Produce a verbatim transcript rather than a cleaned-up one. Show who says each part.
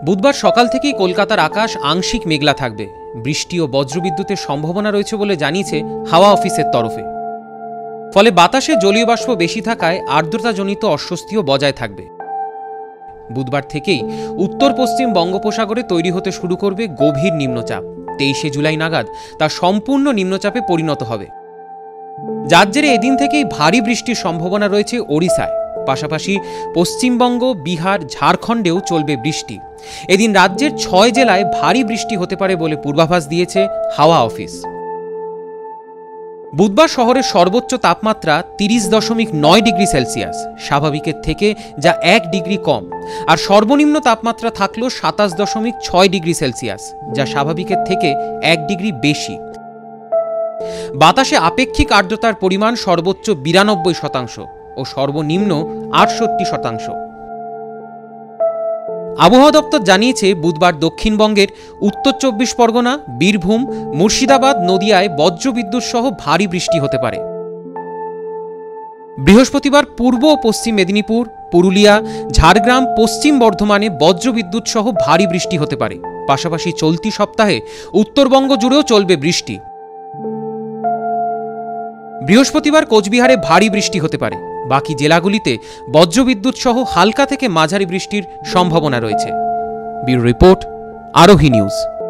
Speaker 1: বুধবার সকাল থেকেই কলকাতার আকাশ আংশিক মেঘলা থাকবে। বৃষ্টি ও বজ্রবিদ্যুতের সম্ভাবনা রয়েছে বলে জানিয়েছে হাওয়া অফিসের তরফে। ফলে বাতাসে জলীয় বাষ্প বেশি থাকায় আর্দ্রতাজনিত অস্বস্তিও বজায় থাকবে। বুধবার থেকেই উত্তর পশ্চিম বঙ্গোপসাগরে তৈরি হতে শুরু করবে গভীর নিম্নচাপ। তেইশে জুলাই নাগাদ তা সম্পূর্ণ নিম্নচাপে পরিণত হবে, যার জেরে এদিন থেকেই ভারী বৃষ্টির সম্ভাবনা রয়েছে ওড়িশায়। পাশাপাশি পশ্চিমবঙ্গ, বিহার, ঝাড়খণ্ডেও চলবে বৃষ্টি। এদিন রাজ্যের ছয় জেলায় ভারী বৃষ্টি হতে পারে বলে পূর্বাভাস দিয়েছে হাওয়া অফিস। বুধবার শহরের সর্বোচ্চ তাপমাত্রা তিরিশ দশমিক নয় ডিগ্রি সেলসিয়াস, স্বাভাবিকের থেকে যা এক ডিগ্রি কম। আর সর্বনিম্ন তাপমাত্রা থাকলো সাতাশ দশমিক ছয় ডিগ্রি সেলসিয়াস, যা স্বাভাবিকের থেকে এক ডিগ্রি বেশি। বাতাসে আপেক্ষিক আর্দ্রতার পরিমাণ সর্বোচ্চ বিরানব্বই শতাংশ ও সর্বনিম্ন আটষট্টি শতাংশ। আবহাওয়া দপ্তর জানিয়েছে, বুধবার দক্ষিণবঙ্গের উত্তর চব্বিশ পরগনা, বীরভূম, মুর্শিদাবাদ, নদিয়ায় বজ্রবিদ্যুৎ সহ ভারী বৃষ্টি হতে পারে। বৃহস্পতিবার পূর্ব ও পশ্চিম মেদিনীপুর, পুরুলিয়া, ঝাড়গ্রাম, পশ্চিম বর্ধমানে বজ্রবিদ্যুৎ সহ ভারী বৃষ্টি হতে পারে। পাশাপাশি চলতি সপ্তাহে উত্তরবঙ্গ জুড়েও চলবে বৃষ্টি। বৃহস্পতিবার কোচবিহারে ভারী বৃষ্টি হতে পারে। বাকি জেলাগুলিতে বজ্রবিদ্যুৎ সহ হালকা থেকে মাঝারি বৃষ্টির সম্ভাবনা রয়েছে। Bureau report, Arohi news.